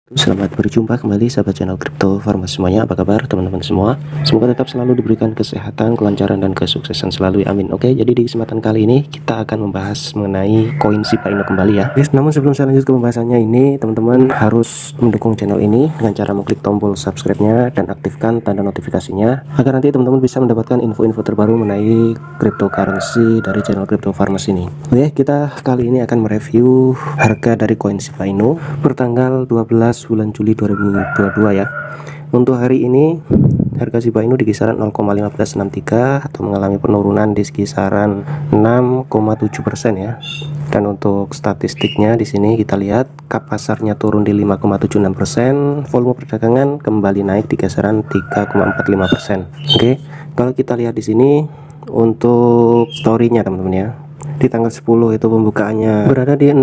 Selamat berjumpa kembali sahabat channel Crypto Farmers semuanya. Apa kabar teman-teman semua? Semoga tetap selalu diberikan kesehatan, kelancaran, dan kesuksesan selalu, amin. Oke, jadi di kesempatan kali ini kita akan membahas mengenai koin Shiba Inu kembali ya. Namun sebelum saya lanjut ke pembahasannya ini, teman-teman harus mendukung channel ini dengan cara mengklik tombol subscribe-nya dan aktifkan tanda notifikasinya agar nanti teman-teman bisa mendapatkan info-info terbaru mengenai cryptocurrency dari channel Crypto Farmers ini. Oke, kita kali ini akan mereview harga dari koin Shiba Inu bertanggal 12 bulan Juli 2022 ya. Untuk hari ini harga Shiba Inu di kisaran 0,1563 atau mengalami penurunan di kisaran 6,7% ya. Dan untuk statistiknya di sini kita lihat cap pasarnya turun di 5,76%, volume perdagangan kembali naik di kisaran 3,45%. Oke, kalau kita lihat di sini untuk story-nya teman-teman ya. Di tanggal 10 itu pembukaannya berada di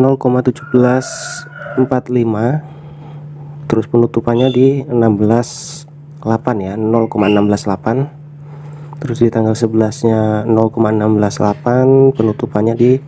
0,1745, terus penutupannya di 16,8 ya, 0,168. terus di tanggal 11 nya 0,168, penutupannya di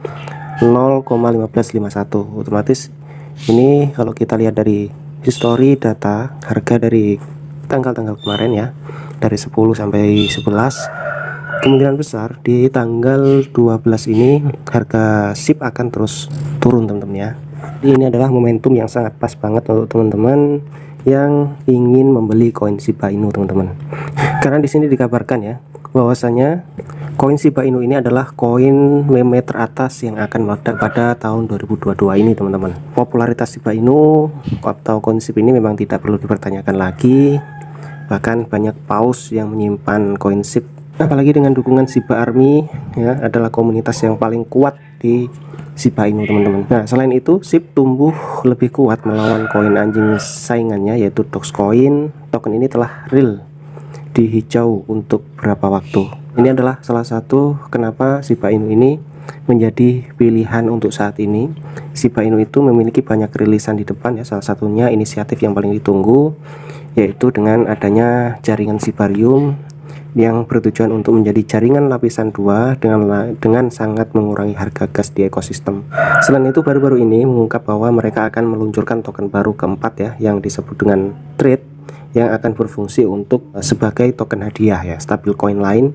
0,1551. otomatis ini kalau kita lihat dari history data harga dari tanggal-tanggal kemarin ya, dari 10 sampai 11, kemungkinan besar di tanggal 12 ini harga SIP akan terus turun teman-teman ya. Jadi ini adalah momentum yang sangat pas banget untuk teman-teman yang ingin membeli koin Shiba Inu teman-teman. Karena di sini dikabarkan ya bahwasanya koin Shiba Inu ini adalah koin meme teratas yang akan meledak pada tahun 2022 ini teman-teman. Popularitas Shiba Inu atau koin SIP ini memang tidak perlu dipertanyakan lagi. Bahkan banyak paus yang menyimpan koin SIP. Apalagi dengan dukungan Shiba Army ya, adalah komunitas yang paling kuat di Shiba Inu teman-teman. Nah, selain itu SIP tumbuh lebih kuat melawan koin anjing saingannya yaitu Dogecoin. Token ini telah real di hijau untuk beberapa waktu. Ini adalah salah satu kenapa Shiba Inu ini menjadi pilihan untuk saat ini. Shiba Inu itu memiliki banyak rilisan di depan ya, salah satunya inisiatif yang paling ditunggu yaitu dengan adanya jaringan Shibarium yang bertujuan untuk menjadi jaringan lapisan 2 dengan sangat mengurangi harga gas di ekosistem. Selain itu baru-baru ini mengungkap bahwa mereka akan meluncurkan token baru keempat ya, yang disebut dengan Trade, yang akan berfungsi untuk sebagai token hadiah ya, stabil coin lain.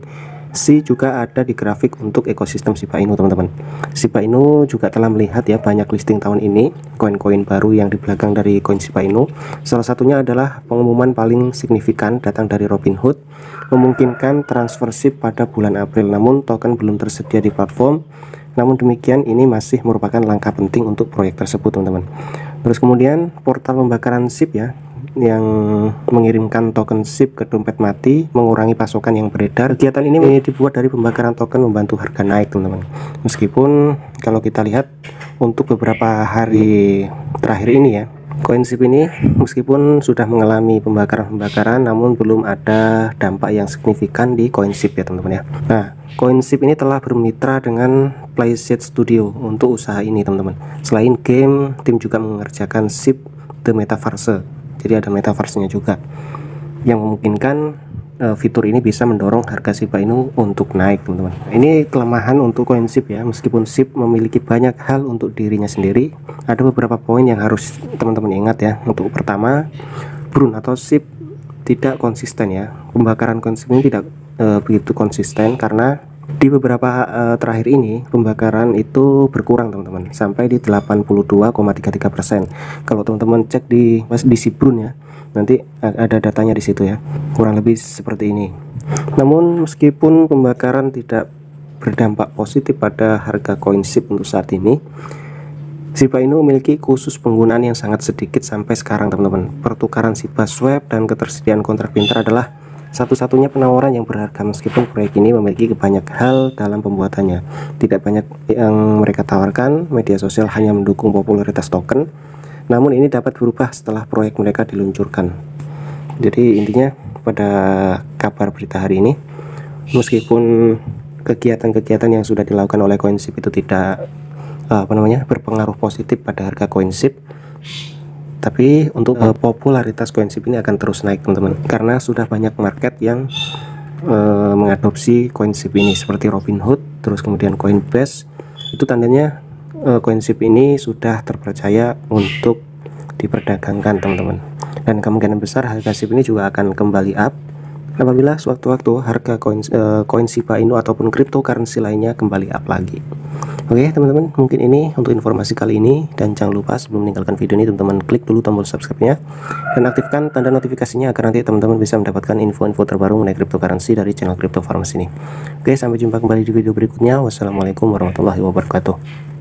Juga ada di grafik untuk ekosistem Shiba Inu teman-teman. Shiba Inu juga telah melihat ya banyak listing tahun ini koin-koin baru yang di belakang dari koin Shiba Inu. Salah satunya adalah pengumuman paling signifikan datang dari Robinhood, memungkinkan transfer SIP pada bulan April, namun token belum tersedia di platform. Namun demikian ini masih merupakan langkah penting untuk proyek tersebut teman-teman. Terus kemudian portal pembakaran SIP ya, yang mengirimkan token SIP ke dompet mati, mengurangi pasokan yang beredar. Kegiatan ini dibuat dari pembakaran token membantu harga naik teman-teman. Meskipun kalau kita lihat untuk beberapa hari terakhir ini ya, koin SIP ini meskipun sudah mengalami pembakaran, namun belum ada dampak yang signifikan di koin SIP ya teman-teman ya. Nah, koin SIP ini telah bermitra dengan Playset Studio untuk usaha ini teman-teman. Selain game, tim juga mengerjakan SIP The Metaverse. Jadi ada metaverse-nya juga yang memungkinkan fitur ini bisa mendorong harga Shiba Inu untuk naik teman-teman. Ini kelemahan untuk koin SIP ya, meskipun SIP memiliki banyak hal untuk dirinya sendiri, ada beberapa poin yang harus teman-teman ingat ya. Untuk pertama, Brun atau SIP tidak konsisten ya. Pembakaran koin SIP ini tidak begitu konsisten karena di beberapa terakhir ini pembakaran itu berkurang teman-teman, sampai di 82,33%. Kalau teman-teman cek di Sibrun ya, nanti ada datanya di situ ya, kurang lebih seperti ini. Namun meskipun pembakaran tidak berdampak positif pada harga koin SIP untuk saat ini, Shiba Inu memiliki khusus penggunaan yang sangat sedikit sampai sekarang teman-teman. Pertukaran Shiba Swap dan ketersediaan kontrak pintar adalah satu-satunya penawaran yang berharga, meskipun proyek ini memiliki banyak hal dalam pembuatannya. Tidak banyak yang mereka tawarkan, media sosial hanya mendukung popularitas token, namun ini dapat berubah setelah proyek mereka diluncurkan. Jadi intinya pada kabar berita hari ini, meskipun kegiatan-kegiatan yang sudah dilakukan oleh koin SIP itu tidak berpengaruh positif pada harga koin SIP, tapi untuk popularitas koin SIP ini akan terus naik teman-teman, karena sudah banyak market yang mengadopsi koin SIP ini seperti Robinhood, terus kemudian Coinbase. Itu tandanya koin SIP ini sudah terpercaya untuk diperdagangkan teman-teman. Dan kemungkinan besar harga SIP ini juga akan kembali up apabila sewaktu-waktu harga koin Shiba Inu ataupun cryptocurrency lainnya kembali up lagi. Oke teman-teman, mungkin ini untuk informasi kali ini, dan jangan lupa sebelum meninggalkan video ini teman-teman klik dulu tombol subscribe-nya dan aktifkan tanda notifikasinya agar nanti teman-teman bisa mendapatkan info-info terbaru mengenai cryptocurrency dari channel Crypto Farmers ini. Oke, sampai jumpa kembali di video berikutnya. Wassalamualaikum warahmatullahi wabarakatuh.